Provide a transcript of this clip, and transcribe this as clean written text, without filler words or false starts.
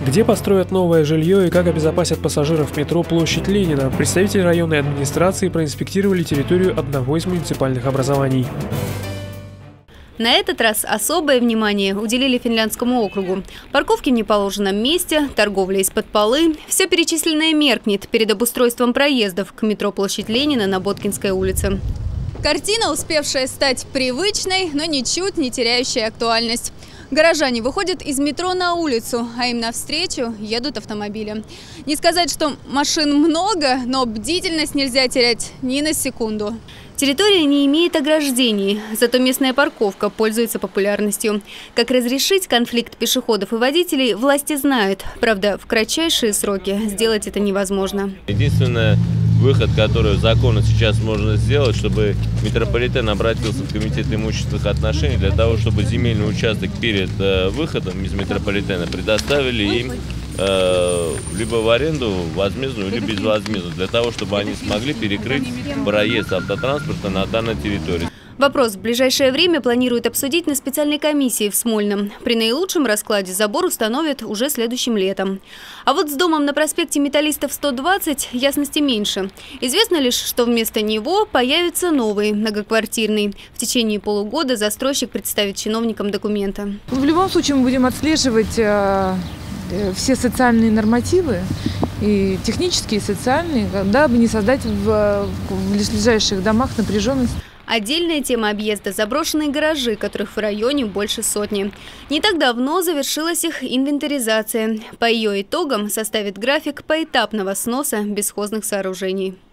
Где построят новое жилье и как обезопасят пассажиров метро Площадь Ленина, представители районной администрации проинспектировали территорию одного из муниципальных образований. На этот раз особое внимание уделили Финляндскому округу. Парковки в неположенном месте, торговля из-под полы – все перечисленное меркнет перед обустройством проездов к метро Площадь Ленина на Боткинской улице. Картина, успевшая стать привычной, но ничуть не теряющая актуальность. Горожане выходят из метро на улицу, а им навстречу едут автомобили. Не сказать, что машин много, но бдительность нельзя терять ни на секунду. Территория не имеет ограждений, зато местная парковка пользуется популярностью. Как разрешить конфликт пешеходов и водителей, власти знают. Правда, в кратчайшие сроки сделать это невозможно. Единственное, выход, который законно сейчас можно сделать, чтобы метрополитен обратился в комитет имущественных отношений для того, чтобы земельный участок перед выходом из метрополитена предоставили им либо в аренду возмездную, либо безвозмездную, для того, чтобы они смогли перекрыть проезд автотранспорта на данной территории. Вопрос в ближайшее время планируют обсудить на специальной комиссии в Смольном. При наилучшем раскладе забор установят уже следующим летом. А вот с домом на проспекте Металлистов 120 ясности меньше. Известно лишь, что вместо него появится новый, многоквартирный. В течение полугода застройщик представит чиновникам документы. В любом случае мы будем отслеживать все социальные нормативы, и технические, и социальные, дабы не создать в ближайших домах напряженность. Отдельная тема объезда – заброшенные гаражи, которых в районе больше сотни. Не так давно завершилась их инвентаризация. По ее итогам составит график поэтапного сноса бесхозных сооружений.